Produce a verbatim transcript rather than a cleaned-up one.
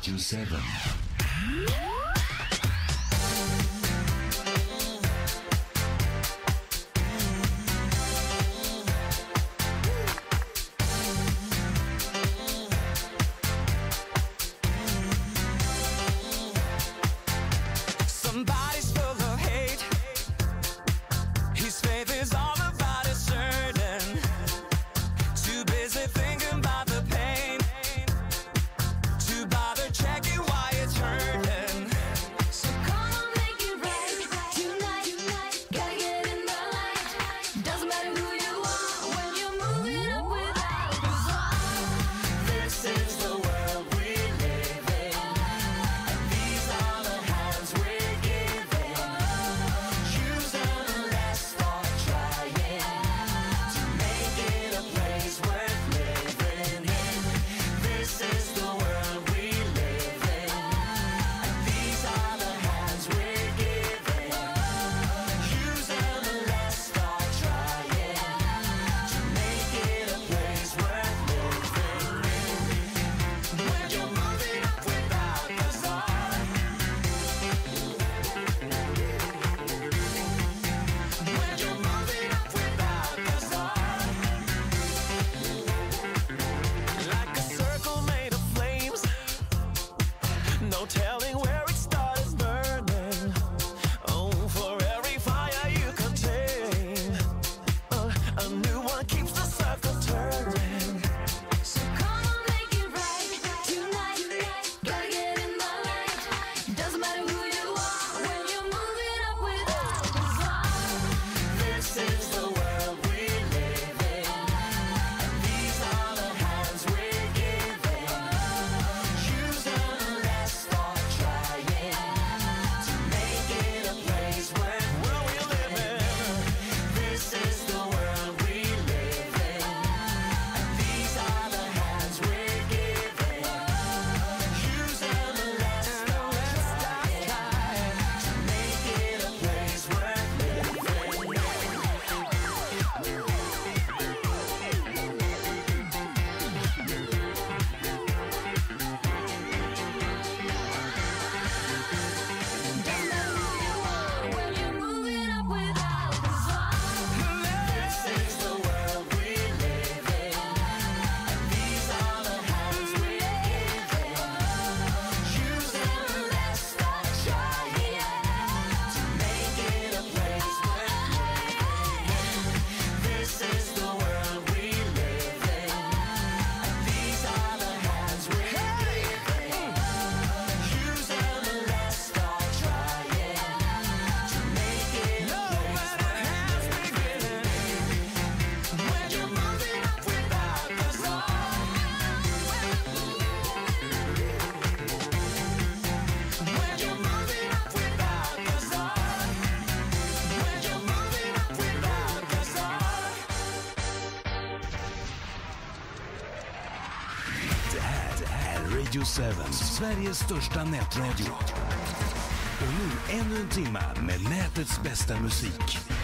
Radio seven. Somebody's full of hate. His faith is all about his certain. Too busy thinking about the pain. Too bother checking why it's hurting. So come on, make it right tonight. Gotta get in the light. Doesn't matter who you are when you're moving up without desire. This is the world we live in, and these are the hands we're giving. Choose them and let's start trying to make it a place worth living in. This is the world we live in, and these are the hands we're giving. Choose them and let's start trying to make it a place worth living in. When you're moving up without the sun, when you're moving up without the sun, like a circle made of flames, no telling where it starts burning. Oh, for every fire you contain, uh, a new one keeps the circle turning. So come on, make it right tonight. Gotta get in the light. Doesn't matter who you are when you're moving up without desire. This is the world we live in, and these are the hands we're giving. Choose them and let's start trying to make it a place worth where we live in. This is the world we live in, and these are the hands we're giving. Choose them and let's start trying to make it a place worth living. Doesn't matter who you are when you're moving up without desire. This is the world we live in, and these are the hands we're giving. Choose them and let's start trying to make it a place worth living. This is the world we live in, and these are the hands we're giving. Choose them and let's start trying to make it a place worth living. When you're moving up without the sun, when you're moving up without the sun, when you're moving up without the sun. Det här är Radio seven, Sveriges största nätradio. Och nu ännu en timme med nätets bästa musik.